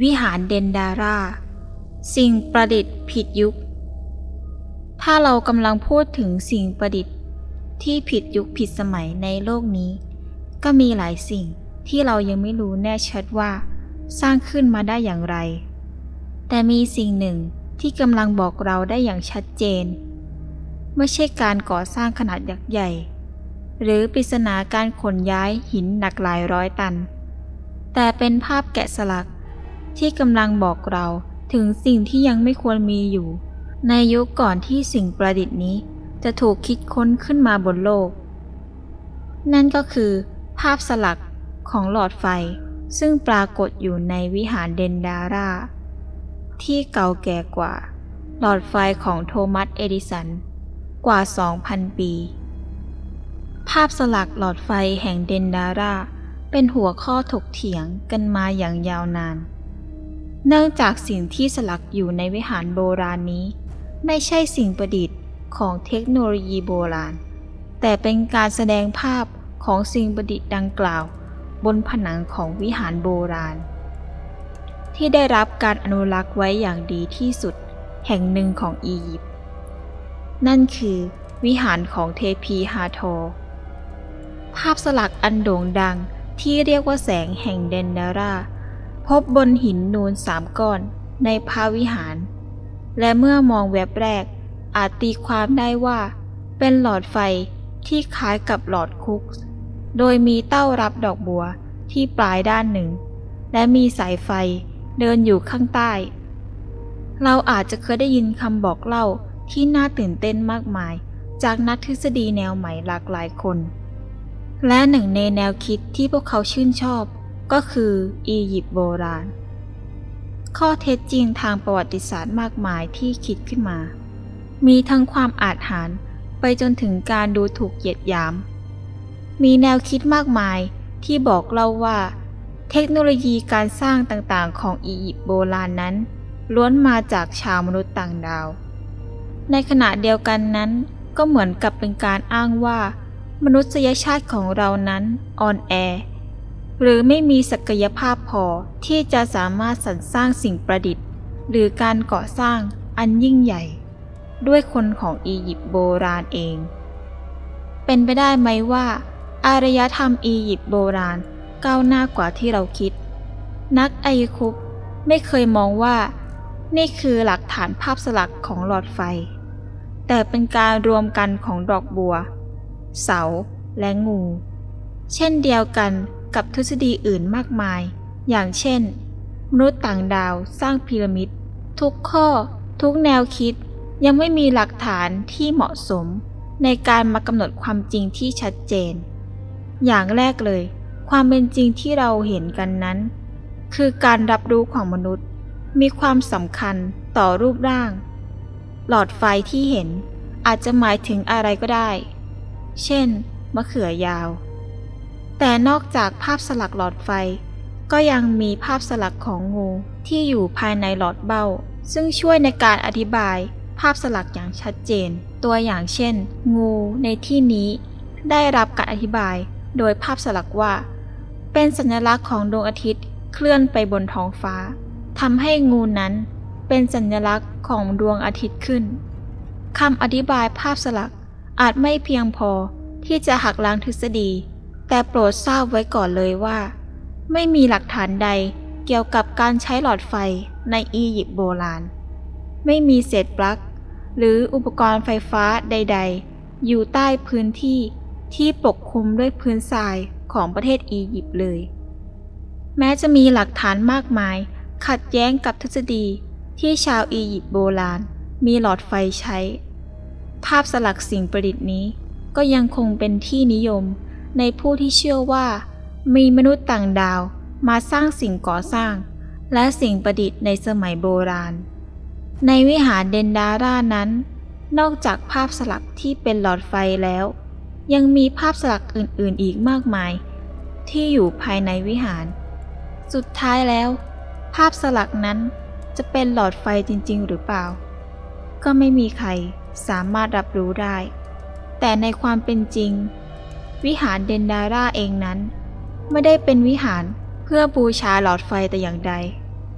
วิหารเดนดาราสิ่งประดิษฐ์ผิดยุคถ้าเรากำลังพูดถึงสิ่งประดิษฐ์ที่ผิดยุคผิดสมัยในโลกนี้ก็มีหลายสิ่งที่เรายังไม่รู้แน่ชัดว่าสร้างขึ้นมาได้อย่างไรแต่มีสิ่งหนึ่งที่กำลังบอกเราได้อย่างชัดเจนไม่ใช่การก่อสร้างขนาดยักษ์ใหญ่หรือปริศนาการขนย้ายหินหนักหลายร้อยตันแต่เป็นภาพแกะสลักที่กำลังบอกเราถึงสิ่งที่ยังไม่ควรมีอยู่ในยุคก่อนที่สิ่งประดิษฐ์นี้จะถูกคิดค้นขึ้นมาบนโลกนั่นก็คือภาพสลักของหลอดไฟซึ่งปรากฏอยู่ในวิหารเดนดาราที่เก่าแก่กว่าหลอดไฟของโทมัสเอดิสันกว่า 2,000 ปีภาพสลักหลอดไฟแห่งเดนดาราเป็นหัวข้อถกเถียงกันมาอย่างยาวนานเนื่องจากสิ่งที่สลักอยู่ในวิหารโบราณนี้ไม่ใช่สิ่งประดิษฐ์ของเทคโนโลยีโบราณแต่เป็นการแสดงภาพของสิ่งประดิษฐ์ดังกล่าวบนผนังของวิหารโบราณที่ได้รับการอนุรักษ์ไว้อย่างดีที่สุดแห่งหนึ่งของอียิปต์นั่นคือวิหารของเทพีฮาโทร์ภาพสลักอันโด่งดังที่เรียกว่าแสงแห่งเดนดาราพบบนหินนูน3 ก้อนในพระวิหารและเมื่อมองแวบแรกอาจตีความได้ว่าเป็นหลอดไฟที่คล้ายกับหลอดคุกโดยมีเต้ารับดอกบัวที่ปลายด้านหนึ่งและมีสายไฟเดินอยู่ข้างใต้เราอาจจะเคยได้ยินคำบอกเล่าที่น่าตื่นเต้นมากมายจากนักทฤษฎีแนวใหม่หลากหลายคนและหนึ่งในแนวคิดที่พวกเขาชื่นชอบก็คืออียิปต์โบราณข้อเท็จจริงทางประวัติศาสตร์มากมายที่คิดขึ้นมามีทั้งความอาถรรพ์ไปจนถึงการดูถูกเหยียดหยามมีแนวคิดมากมายที่บอกเล่าว่าเทคโนโลยีการสร้างต่างๆของอียิปต์โบราณนั้นล้วนมาจากชาวมนุษย์ต่างดาวในขณะเดียวกันนั้นก็เหมือนกับเป็นการอ้างว่ามนุษยชาติของเรานั้นอ่อนแอหรือไม่มีศักยภาพพอที่จะสามารถสรรสร้างสิ่งประดิษฐ์หรือการก่อสร้างอันยิ่งใหญ่ด้วยคนของอียิปต์โบราณเองเป็นไปได้ไหมว่าอารยธรรมอียิปต์โบราณก้าวหน้ากว่าที่เราคิดนักไอคุปไม่เคยมองว่านี่คือหลักฐานภาพสลักของหลอดไฟแต่เป็นการรวมกันของดอกบัวเสาและงูเช่นเดียวกันกับทฤษฎีอื่นมากมายอย่างเช่นมนุษย์ต่างดาวสร้างพีระมิดทุกข้อทุกแนวคิดยังไม่มีหลักฐานที่เหมาะสมในการมากำหนดความจริงที่ชัดเจนอย่างแรกเลยความเป็นจริงที่เราเห็นกันนั้นคือการรับรู้ของมนุษย์มีความสำคัญต่อรูปร่างหลอดไฟที่เห็นอาจจะหมายถึงอะไรก็ได้เช่นมะเขือยาวแต่นอกจากภาพสลักหลอดไฟก็ยังมีภาพสลักของงูที่อยู่ภายในหลอดเบ้าซึ่งช่วยในการอธิบายภาพสลักอย่างชัดเจนตัวอย่างเช่นงูในที่นี้ได้รับการอธิบายโดยภาพสลักว่าเป็นสัญลักษณ์ของดวงอาทิตย์เคลื่อนไปบนท้องฟ้าทำให้งูนั้นเป็นสัญลักษณ์ของดวงอาทิตย์ขึ้นคำอธิบายภาพสลักอาจไม่เพียงพอที่จะหักล้างทฤษฎีแต่โปรดทราบไว้ก่อนเลยว่าไม่มีหลักฐานใดเกี่ยวกับการใช้หลอดไฟในอียิปต์โบราณไม่มีเศษปลั๊กหรืออุปกรณ์ไฟฟ้าใดๆอยู่ใต้พื้นที่ที่ปกคลุมด้วยพื้นทรายของประเทศอียิปต์เลยแม้จะมีหลักฐานมากมายขัดแย้งกับทฤษฎีที่ชาวอียิปต์โบราณมีหลอดไฟใช้ภาพสลักสิ่งประดิษฐ์นี้ก็ยังคงเป็นที่นิยมในผู้ที่เชื่อว่ามีมนุษย์ต่างดาวมาสร้างสิ่งก่อสร้างและสิ่งประดิษฐ์ในสมัยโบราณในวิหารเดนดารานั้นนอกจากภาพสลักที่เป็นหลอดไฟแล้วยังมีภาพสลักอื่นๆอีกมากมายที่อยู่ภายในวิหารสุดท้ายแล้วภาพสลักนั้นจะเป็นหลอดไฟจริงๆหรือเปล่าก็ไม่มีใครสามารถรับรู้ได้แต่ในความเป็นจริงวิหารเดนดาราเองนั้นไม่ได้เป็นวิหารเพื่อบูชาหลอดไฟแต่อย่างใด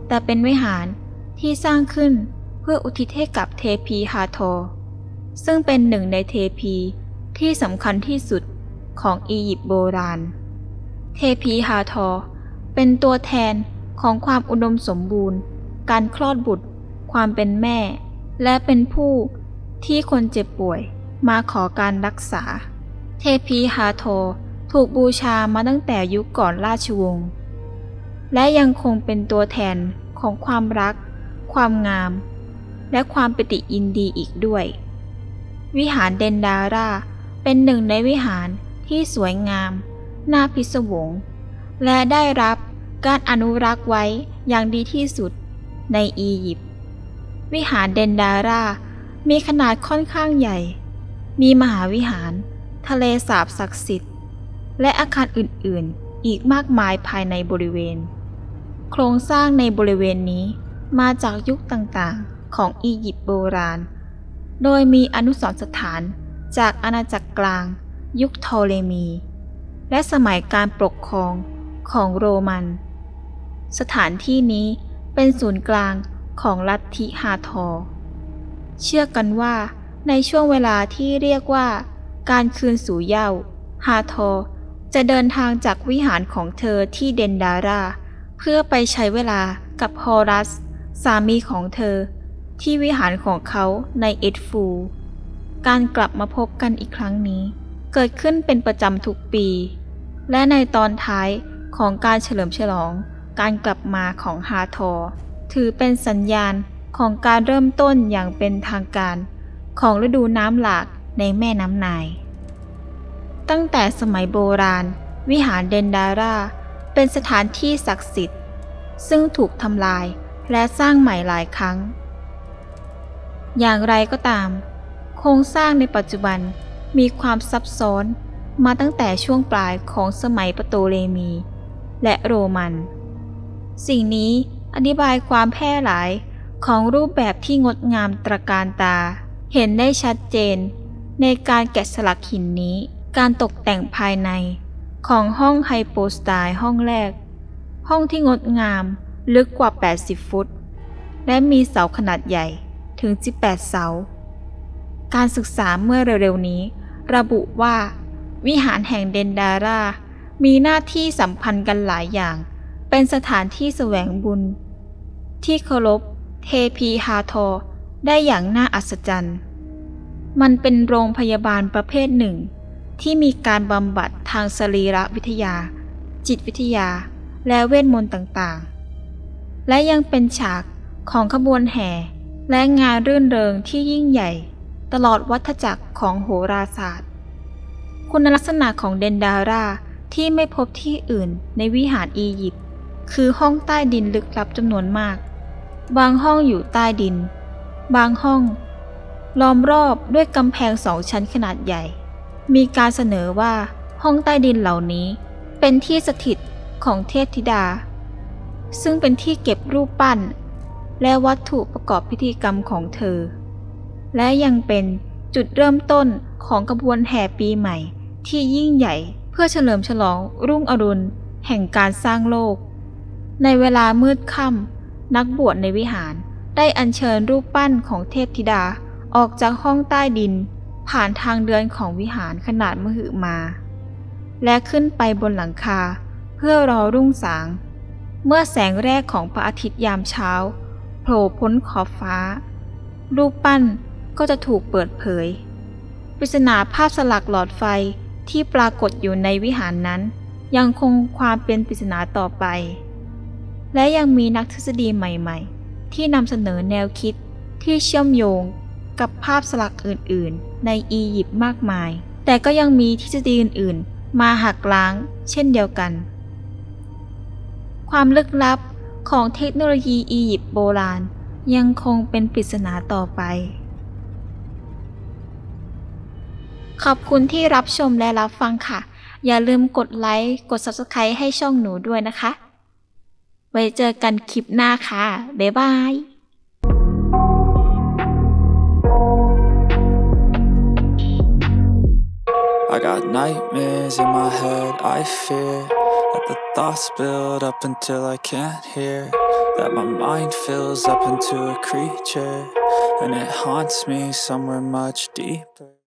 แต่เป็นวิหารที่สร้างขึ้นเพื่ออุทิศให้กับเทพีฮาทอร์ซึ่งเป็นหนึ่งในเทพีที่สำคัญที่สุดของอียิปต์โบราณเทพีฮาทอร์เป็นตัวแทนของความอุดมสมบูรณ์การคลอดบุตรความเป็นแม่และเป็นผู้ที่คนเจ็บป่วยมาขอการรักษาเทพีฮาทอร์ถูกบูชามาตั้งแต่ยุคก่อนราชวงศ์และยังคงเป็นตัวแทนของความรักความงามและความปิติยินดีอีกด้วยวิหารเดนดาราเป็นหนึ่งในวิหารที่สวยงามน่าพิศวงและได้รับการอนุรักษ์ไว้อย่างดีที่สุดในอียิปต์วิหารเดนดารามีขนาดค่อนข้างใหญ่มีมหาวิหารทะเลสาบศักดิ์สิทธิ์และอาคารอื่นๆอีกมากมายภายในบริเวณโครงสร้างในบริเวณนี้มาจากยุคต่างๆของอียิปต์โบราณโดยมีอนุสรณ์สถานจากอาณาจักรกลางยุคโทเลมีและสมัยการปกครองของโรมันสถานที่นี้เป็นศูนย์กลางของลัทธิฮาทอร์เชื่อกันว่าในช่วงเวลาที่เรียกว่าการคืนสู่เหย้าฮาทอร์จะเดินทางจากวิหารของเธอที่เดนดาราเพื่อไปใช้เวลากับฮอรัสสามีของเธอที่วิหารของเขาในเอดฟูการกลับมาพบกันอีกครั้งนี้เกิดขึ้นเป็นประจำทุกปีและในตอนท้ายของการเฉลิมฉลองการกลับมาของฮาทอร์ถือเป็นสัญญาณของการเริ่มต้นอย่างเป็นทางการของฤดูน้ำหลากในแม่น้ำไนล์ตั้งแต่สมัยโบราณวิหารเดนดาราเป็นสถานที่ศักดิ์สิทธิ์ซึ่งถูกทำลายและสร้างใหม่หลายครั้งอย่างไรก็ตามโครงสร้างในปัจจุบันมีความซับซ้อนมาตั้งแต่ช่วงปลายของสมัยปโตเลมีและโรมันสิ่งนี้อธิบายความแพร่หลายของรูปแบบที่งดงามตระการตาเห็นได้ชัดเจนในการแกะสลักหินนี้การตกแต่งภายในของห้องไฮโปสไตล์ห้องแรกห้องที่งดงามลึกกว่า80ฟุตและมีเสาขนาดใหญ่ถึง18เสาการศึกษาเมื่อเร็วๆนี้ระบุว่าวิหารแห่งเดนดารามีหน้าที่สัมพันธ์กันหลายอย่างเป็นสถานที่แสวงบุญที่เคารพเทพีฮาทอร์ได้อย่างน่าอัศจรรย์มันเป็นโรงพยาบาลประเภทหนึ่งที่มีการบำบัดทางสรีรวิทยาจิตวิทยาและเวทมนต์ต่างๆและยังเป็นฉากของขบวนแห่และงานรื่นเริงที่ยิ่งใหญ่ตลอดวัฏจักรของโหราศาสตร์คุณลักษณะของเดนดาราที่ไม่พบที่อื่นในวิหารอียิปต์คือห้องใต้ดินลึกลับจำนวนมากบางห้องอยู่ใต้ดินบางห้องล้อมรอบด้วยกำแพง2 ชั้นขนาดใหญ่มีการเสนอว่าห้องใต้ดินเหล่านี้เป็นที่สถิตของเทพธิดาซึ่งเป็นที่เก็บรูปปั้นและวัตถุประกอบพิธีกรรมของเธอและยังเป็นจุดเริ่มต้นของกระบวนแห่ปีใหม่ที่ยิ่งใหญ่เพื่อเฉลิมฉลองรุ่งอรุณแห่งการสร้างโลกในเวลามืดค่ำนักบวชในวิหารได้อัญเชิญรูปปั้นของเทพธิดาออกจากห้องใต้ดินผ่านทางเดินของวิหารขนาดมหึมาและขึ้นไปบนหลังคาเพื่อรอรุ่งสางเมื่อแสงแรกของพระอาทิตย์ยามเช้าโผล่พ้นขอบฟ้ารูปปั้นก็จะถูกเปิดเผยปริศนาภาพสลักหลอดไฟที่ปรากฏอยู่ในวิหารนั้นยังคงความเป็นปริศนาต่อไปและยังมีนักทฤษฎีใหม่ๆที่นำเสนอแนวคิดที่เชื่อมโยงกับภาพสลักอื่นๆในอียิปต์มากมายแต่ก็ยังมีทฤษฎีอื่นๆมาหักล้างเช่นเดียวกันความลึกลับของเทคโนโลยีอียิปต์โบราณยังคงเป็นปริศนาต่อไปขอบคุณที่รับชมและรับฟังค่ะอย่าลืมกดไลค์กด Subscribe ให้ช่องหนูด้วยนะคะไว้เจอกันคลิปหน้าค่ะบ๊ายบาย I got nightmares in my head, I fear that the thoughts build up until I can't hear that my mind fills up into a creature, and it haunts me somewhere much deeper.